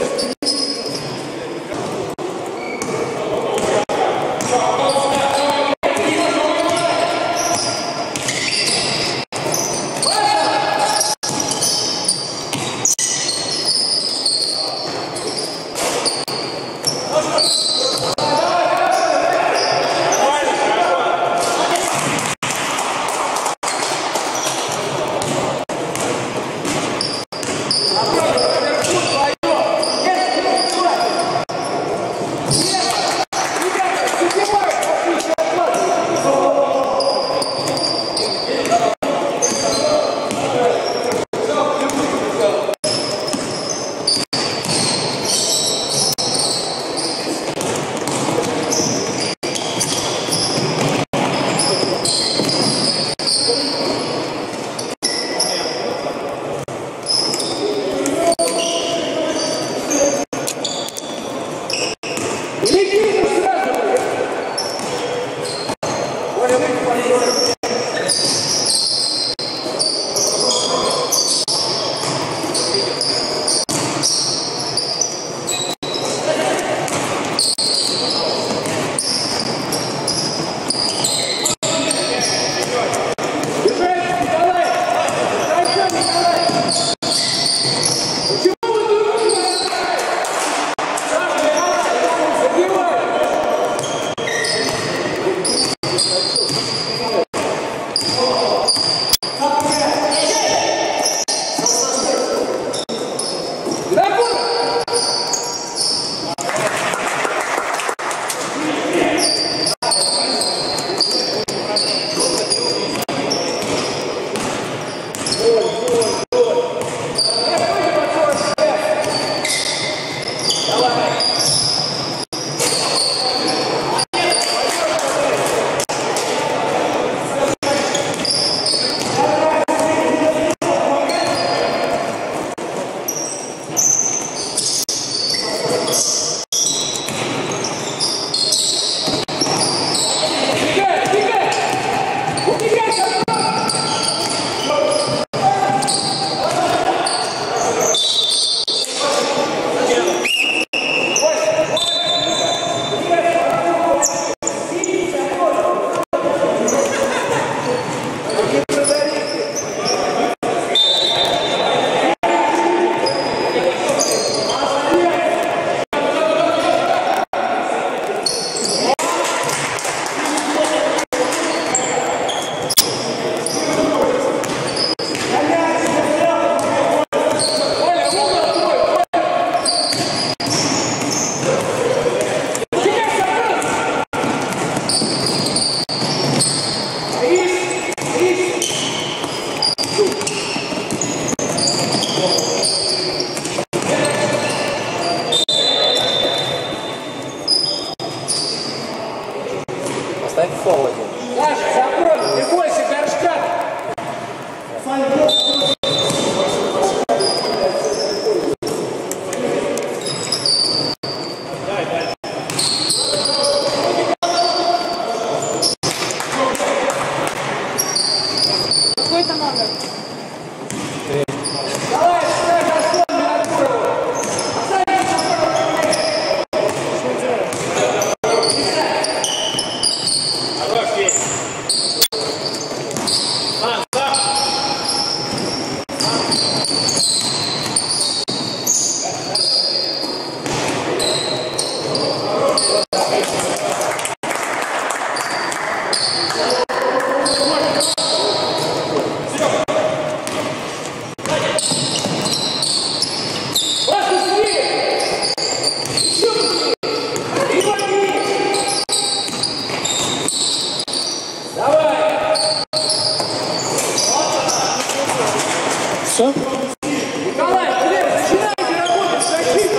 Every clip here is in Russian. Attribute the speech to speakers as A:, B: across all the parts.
A: Все?
B: Николай, блин, начинайте работать, зачем?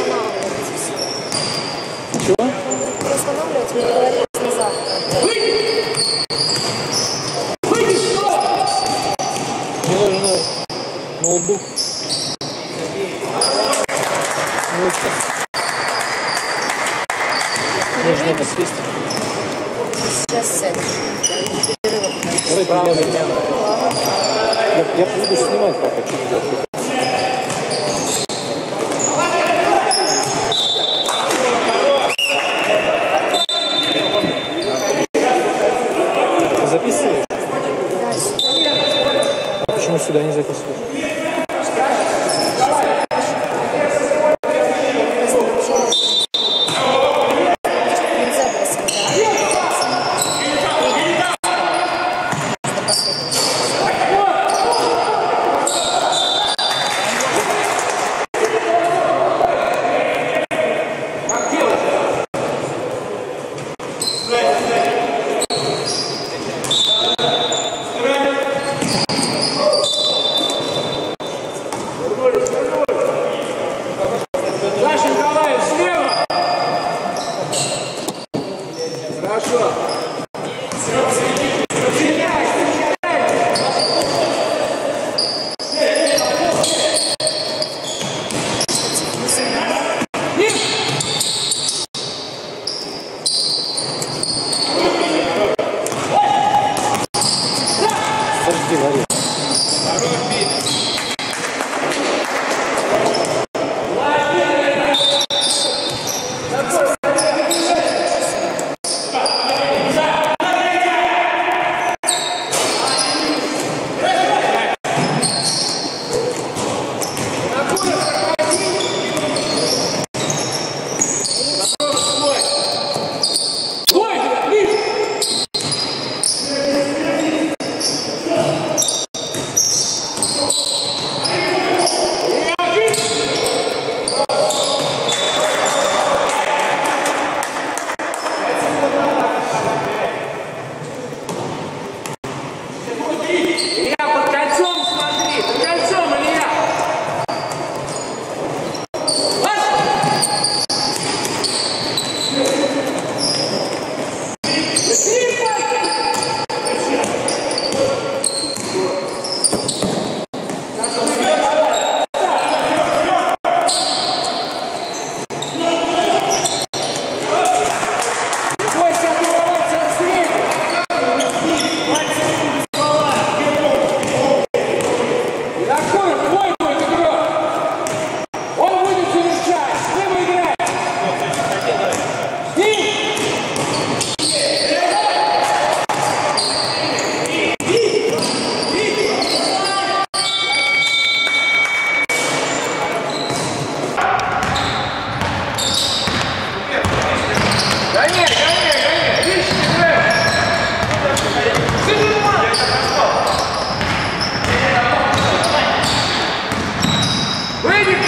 A: Чего?
C: Останавливать, мне говорили на завтра.
B: Выйди! Выйди, что?
A: Мне нужен ноутбук. Нужно это съесть.
C: Сейчас сядешь.
A: Давай я буду снимать пока.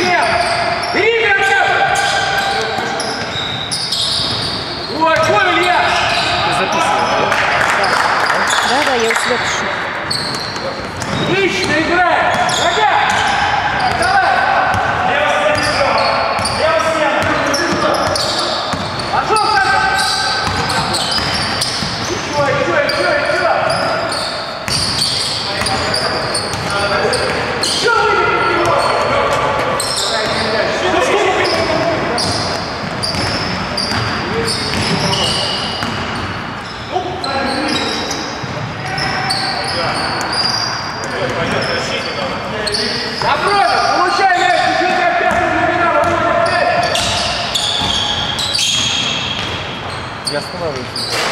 B: Лев! Бери игрока! Вот, понял, Илья!
C: Да, я у тебя пишу.
B: Отлично играй! Врага! Давай! Пошел, Саша! Еще! Еще выйди! Напротив, получай мяч, чуть-чуть опять глубина, выводит мяч.
A: Я останавливаюсь.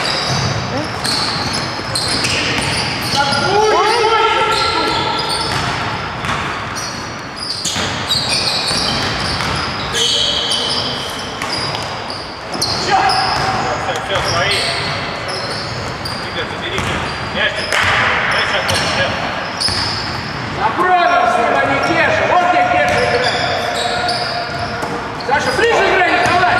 D: Все, свои. Игорь, забери мяч. Дай сейчас вот.
B: Напротив, с ним, а не Кеша. Вот где Кеша играет. Саша, ближе играй, Николай.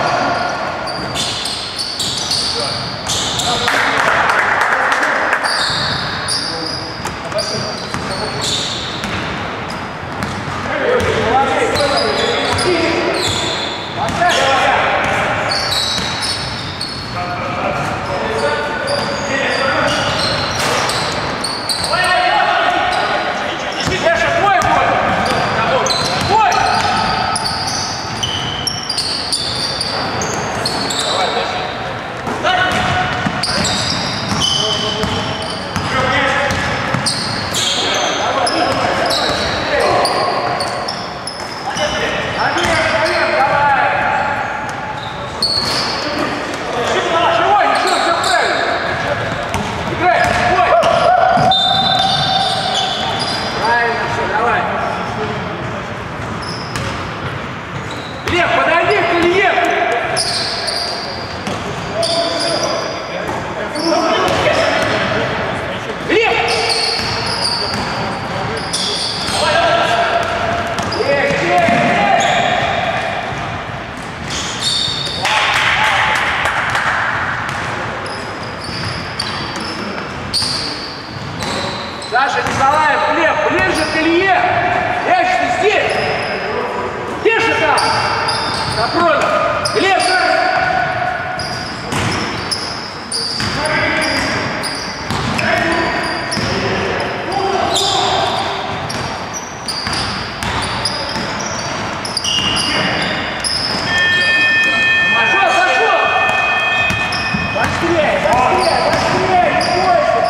B: Лев, подойди к Илье! Лев! Саша Николаев, Лев, ближе к Илье! Мяч ты здесь! Держи там! Напротив! Глеб! Пошел! Быстрее! Не бойся!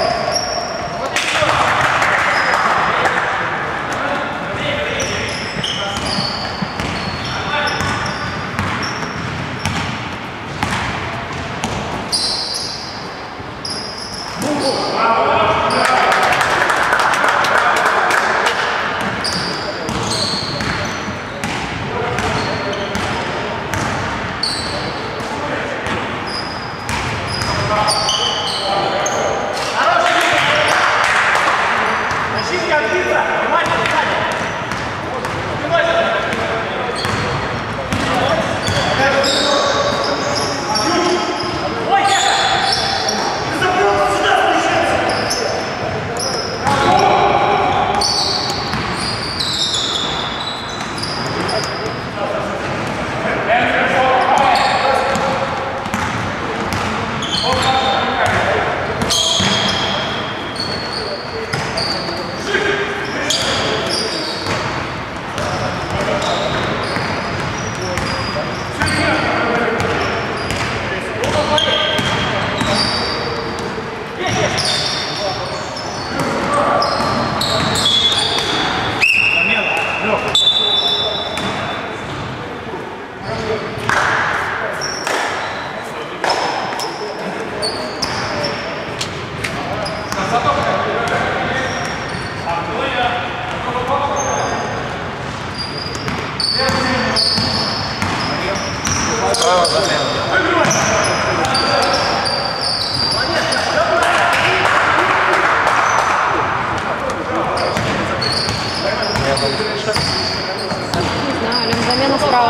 C: Право.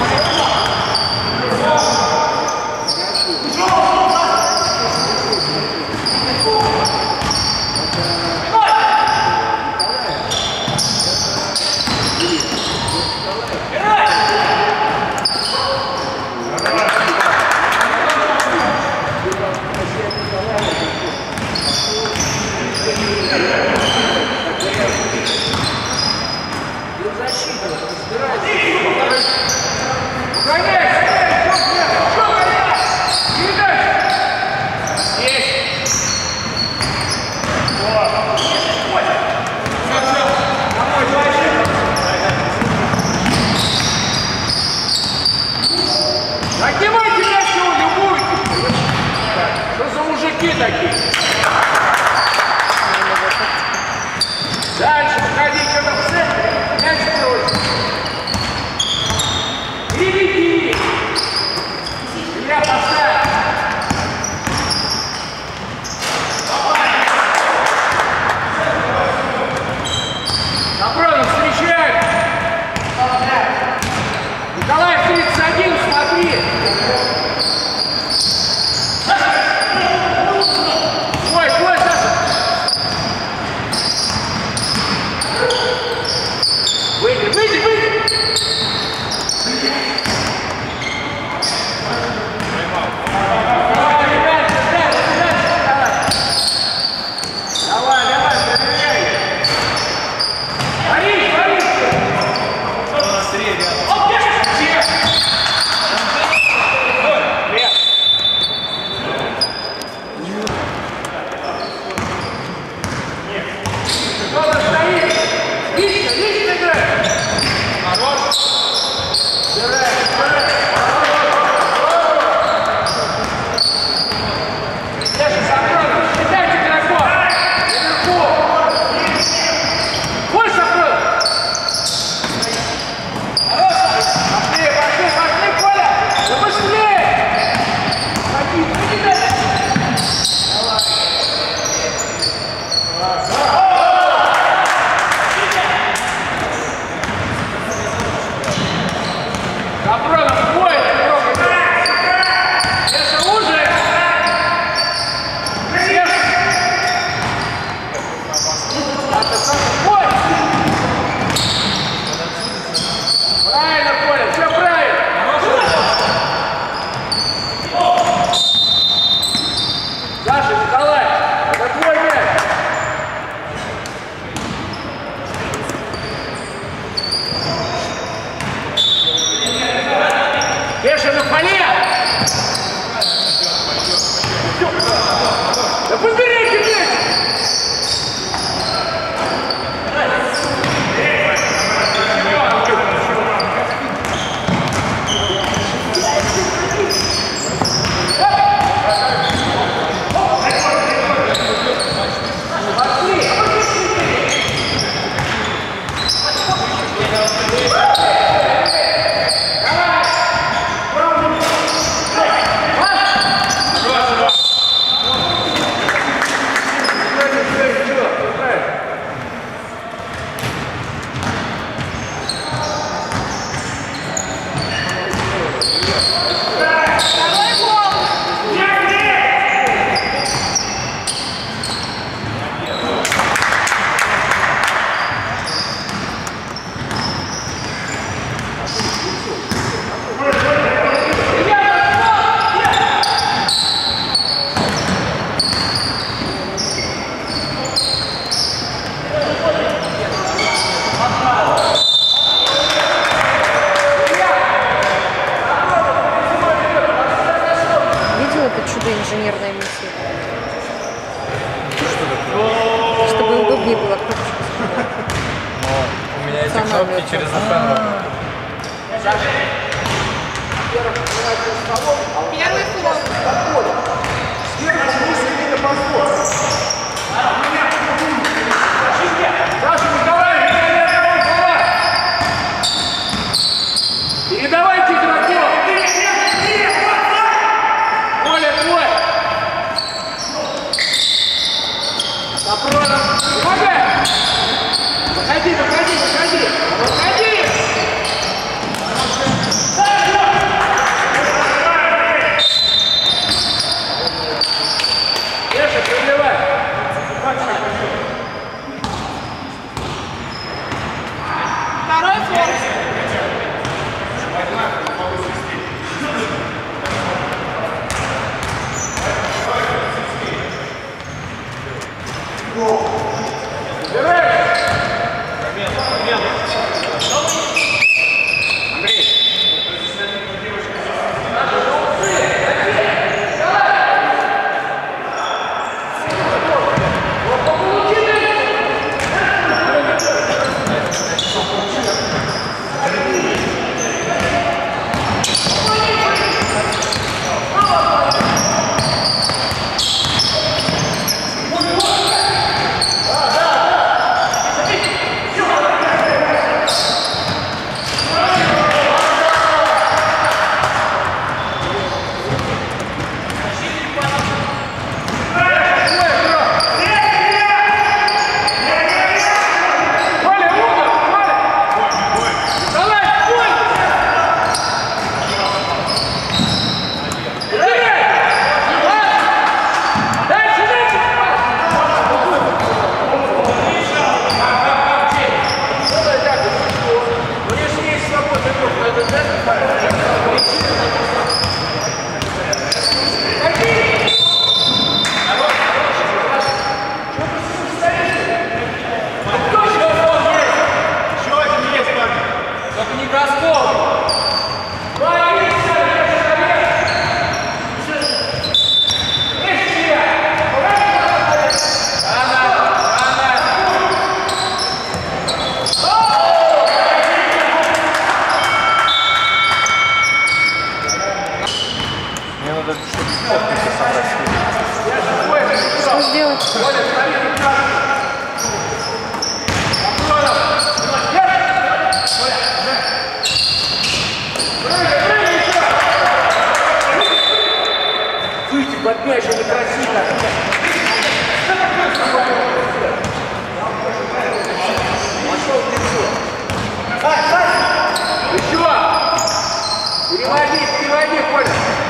B: Поднимайте мяч, любуйтесь! Что за мужики такие? Дальше выходи, что-то в центре. Мяч бросить. Переведи. Я поставил. Капронов встречает. Николаев 31, смотри. Ой, Саша. Выйди. Давай, проверяй. Борис.
D: Быстрее, рядом.
B: Кто-то стоит. Лично играет. Хорош. Держи, Сапронов. Считайте игроков. Наверху. Пусть, Сапронов. Пошли, Коля. Да быстрее. Ходи дальше. Капронов, бой, это уже. Бой. Правильно, Коля, все правильно. Саша, Николай, это твой мяч. Кеша на поле! Да подберите мяч!
C: Инженерная миссия. Чтобы удобнее было крутить.
A: У меня эти кнопки через экран.
C: Первый флот.
B: Саша, Николай, передавайте игроку. Коля, твой. Капронов, помогай. Выходи. Выходи.
C: Что сделать?
B: Выйти под мяч, это красиво. Пошел в лицо. Еще. Переводи, Коля.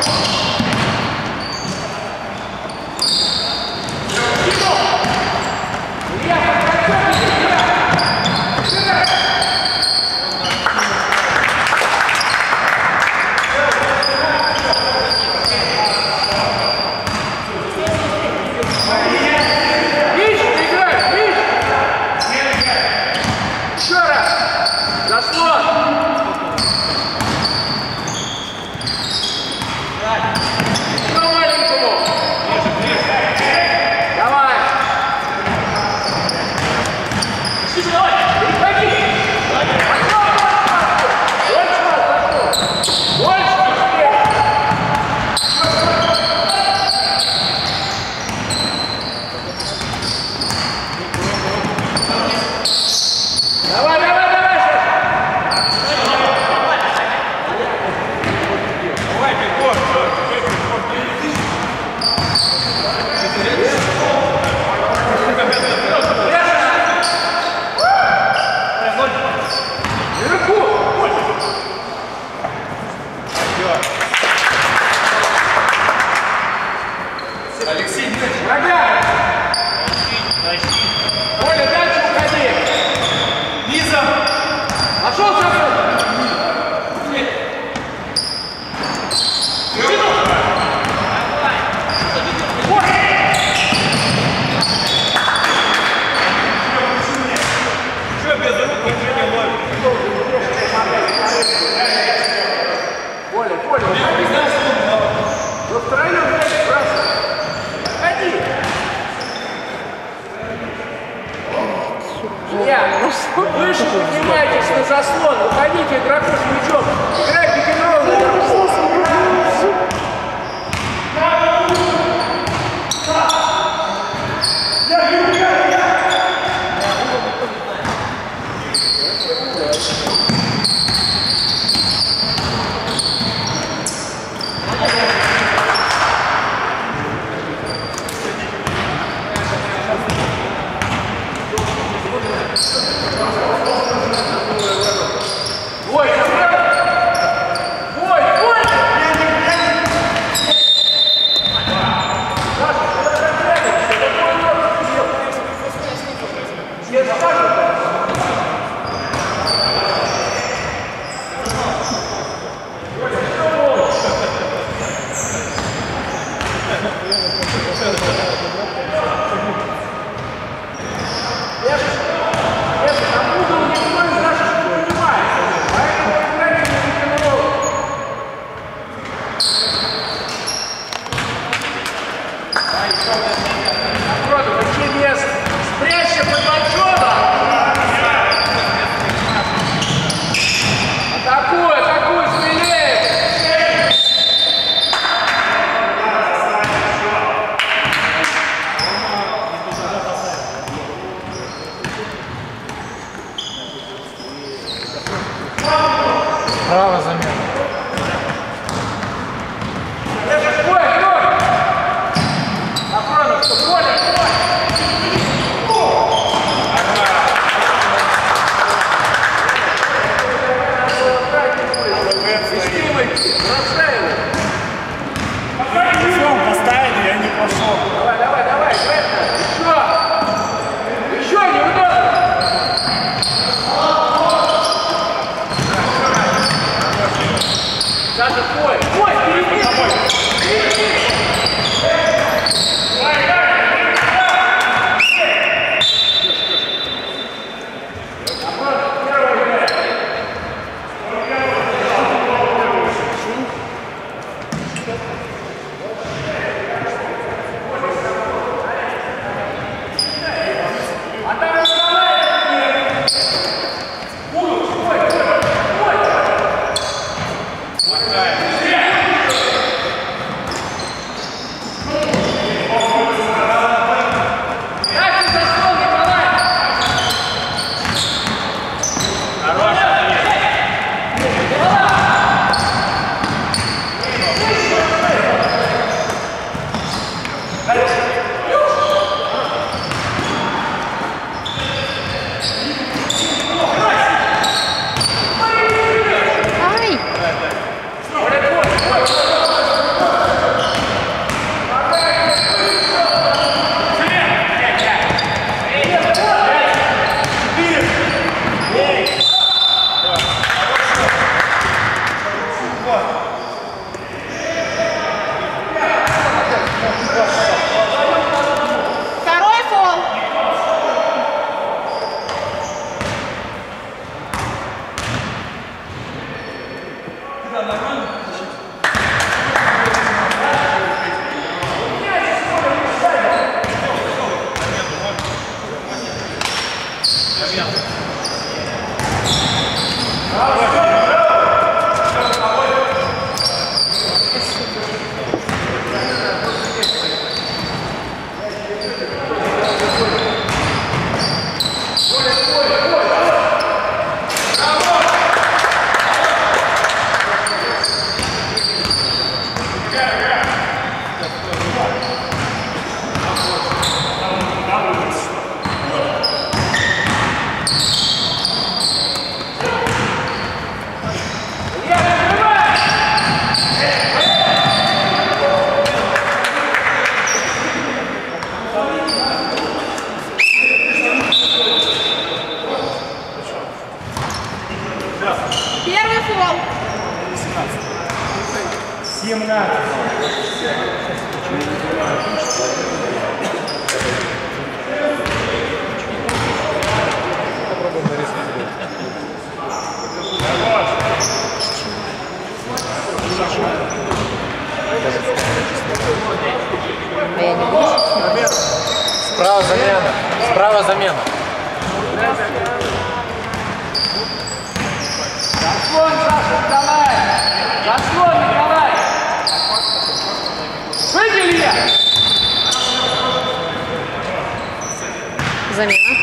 A: Алексей,
B: Врага! Коля, дальше уходи!
A: Лиза!
B: Пошел за мной!
D: Что без рук ничего не ловит?
B: Коля, вы втроем бросай! Ходи! Выше поднимайтесь на заслон, уходите игроку с мячом, играй пик-н-ролл наверху. Ой,
A: замена.
D: Поставили, я не пошел.
B: Давай, еще неудобно. Саша, пой, впереди.
C: Первый фол.
D: 17.
A: Попробуем нарезать.
C: А я не буду.
A: Справа замена. Справа замена.
B: Заслон, Саша, Николай! Заслон, Николай! Выдели я!
C: Замена.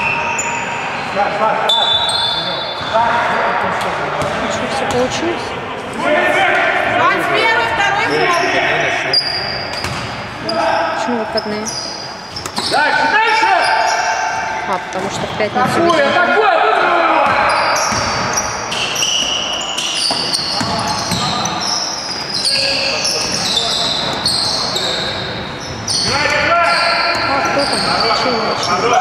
C: Что, все получилось?
E: Вань, первый, второй фол.
C: Почему выходные?
B: Дальше, дальше!
C: А, потому что в пятницу...
B: Атакуй, атакуй!
C: А, кто там? Чего начали?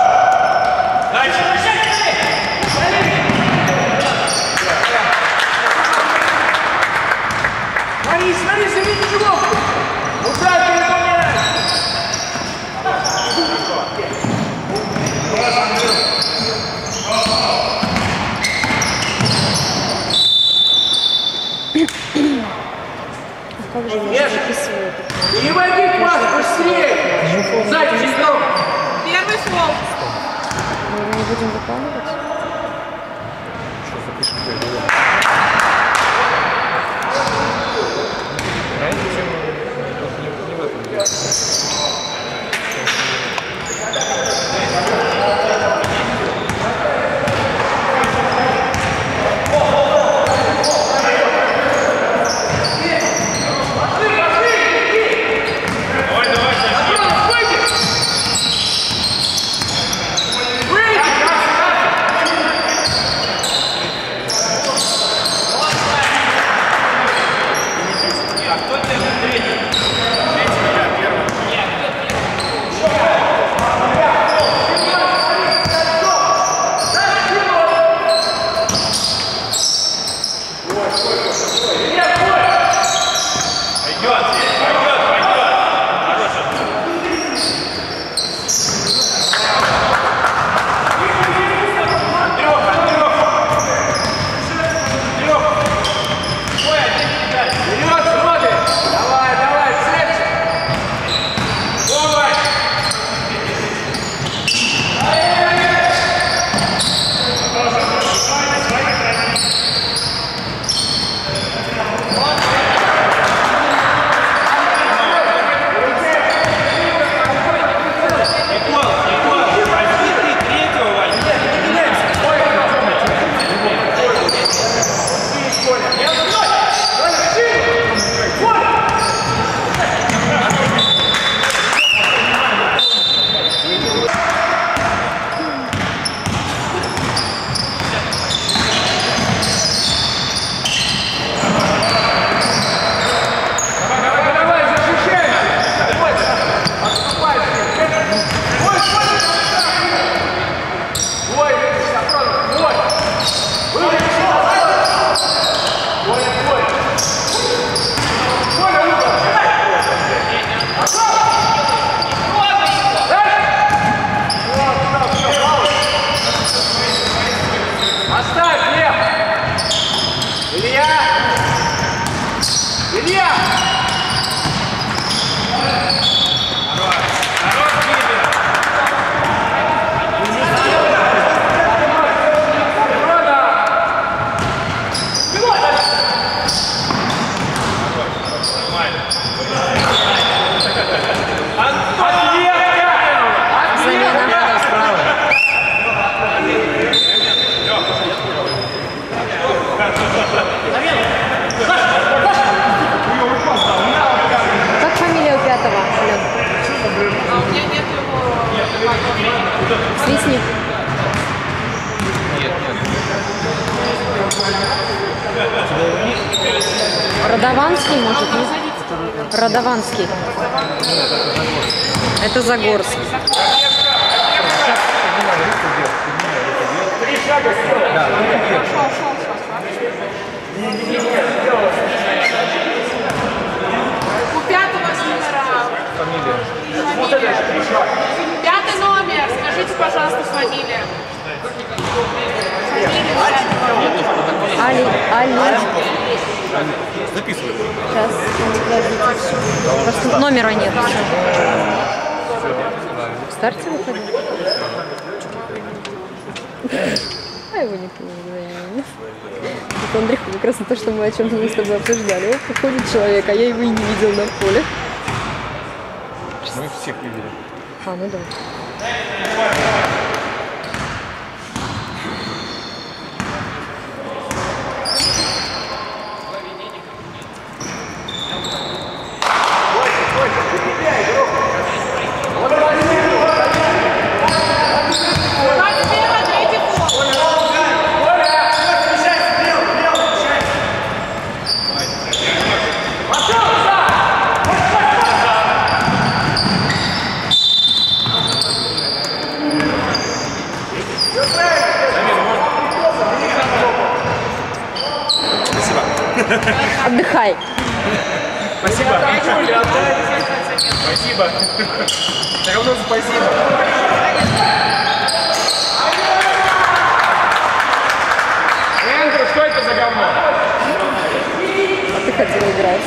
B: Смотри, смотри, забери головку! Удачи, выполняй!
C: А как же я записываю это?
B: Переводи пас быстрее! Сзади игрок!
E: Первый фол.
C: Мы его не будем выполнять?
A: Что запишем первый? Знаете, чем не в этом дело?
B: Вперед, смотри! Давай, давай, целься! Давай!
C: Как фамилия у пятого, Ален?
E: А у меня нет его.
C: Свистни. Радованский, может, нет? Радованский. Это Загорск.
E: У пятого номера. Фамилия. Пятый номер. Скажите, пожалуйста, фамилия.
C: Али.
A: Записывай.
C: Сейчас, подождите. Просто номера нет. В старте выходит? А его не понимаю. Это Андрюха, как раз то, что мы о чем-то с тобой обсуждали. Вот приходит человек, а я его и не видел на поле.
A: Мы всех видели.
C: А, ну да. Отдыхай.
D: Спасибо. Спасибо. Все равно спасибо.
B: Эндрю, что это за говно?
C: А ты хотел играть.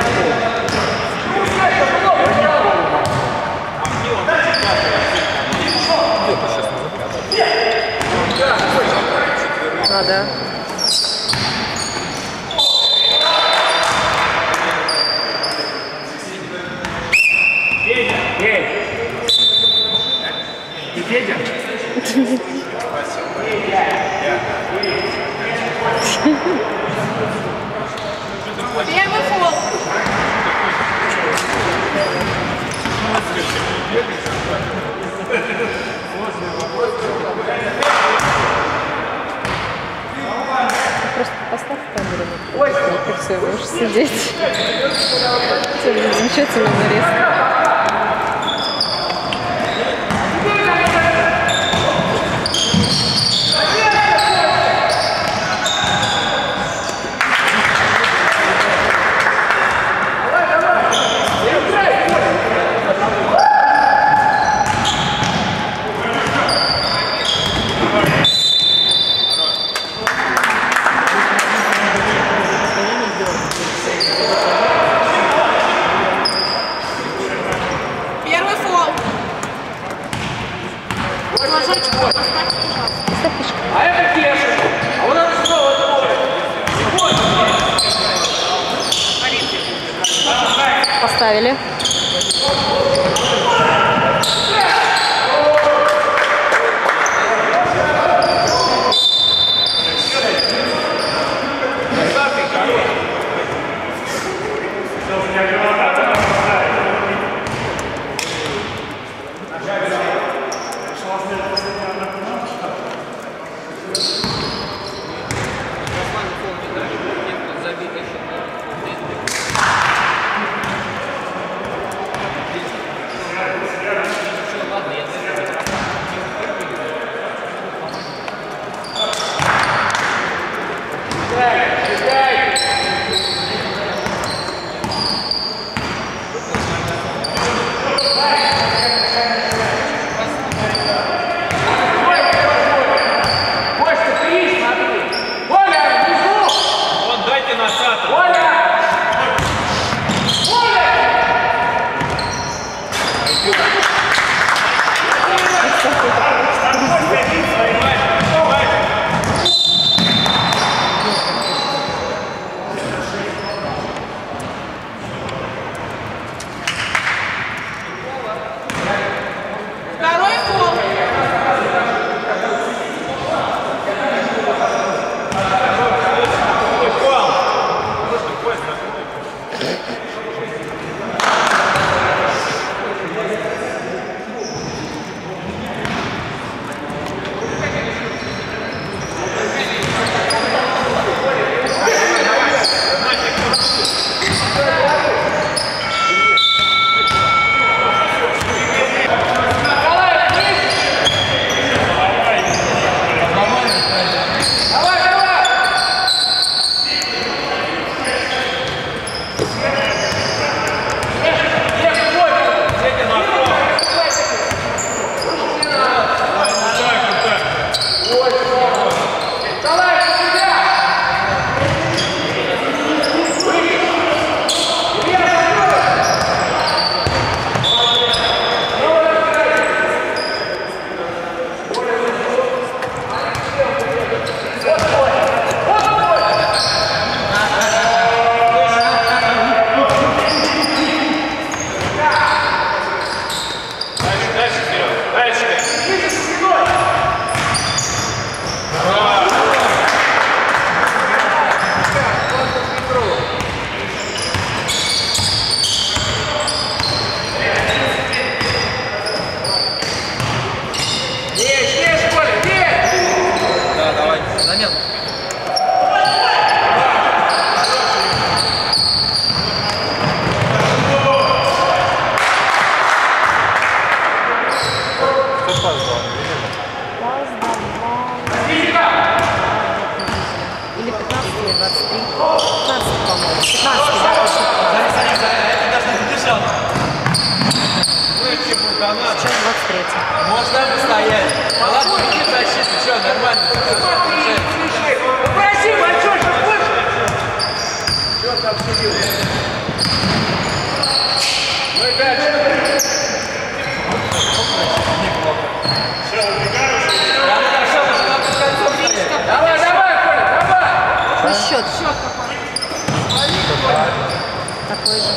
C: А, да.
D: И Федя?
E: Первый фол.
C: Просто поставь камеру. И все, можешь сидеть. Все будет замечательно нарезка. Поправили.
E: Второй фол.
C: Или 15, или 23. 15, по-моему. 15, да, точно 15. Сейчас 23.
A: Можно постоять. Ладно, иди в защиту, что, нормально.
B: Попроси, мальчишка, больше. Что ты обсудил? Ну и дальше. Давай, давай, Коля, давай.
C: Какой счет?
E: Счет какой?
C: Такой же.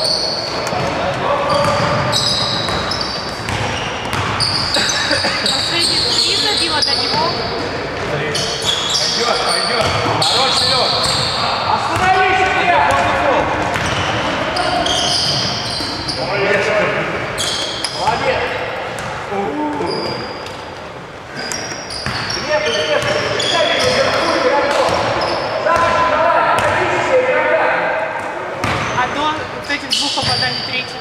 E: Последний 3 забила до него.
A: Пойдет, пойдет. Хорош, Серег.
B: Остановись, Илья. Молодец. Молодец. Нету, нету.
E: А до вот этих двух попаданий третьего.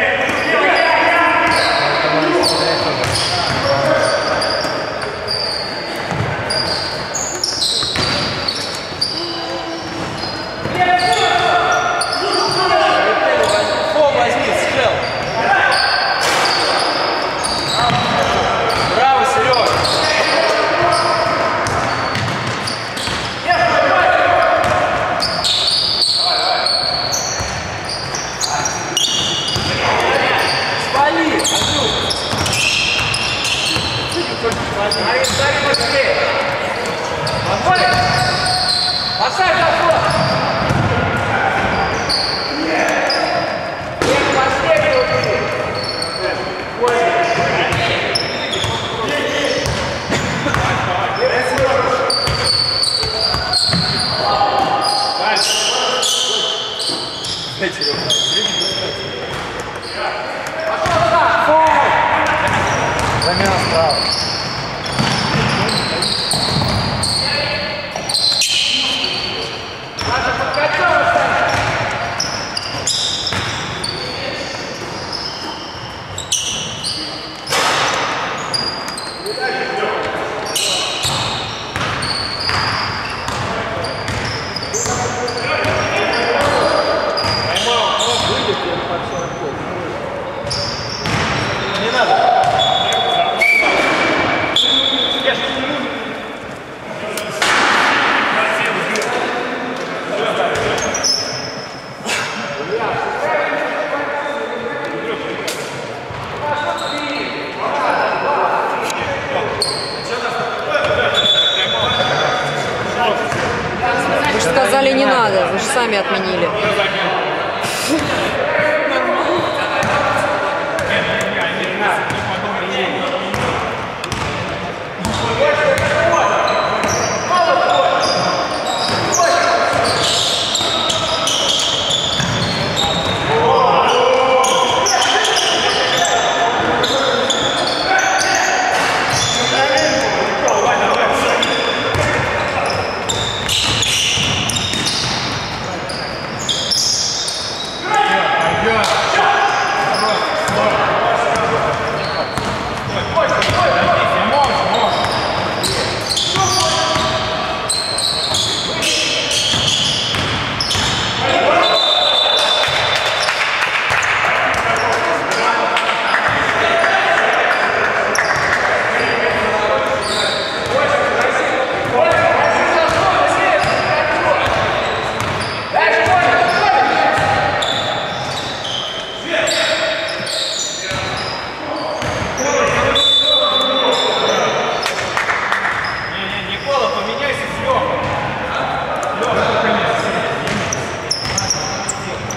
A: Фол возьми, стрел. Браво, Серег. Спали,
B: Ставим быстрее. Подходим. Поставь на флот. Нет, последний.
A: Дайте его. Замена справа. Не надо.
C: Вы же сказали не надо, вы же сами отменили.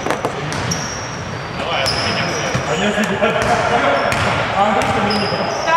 D: А я сидел. А Андрюшка мне не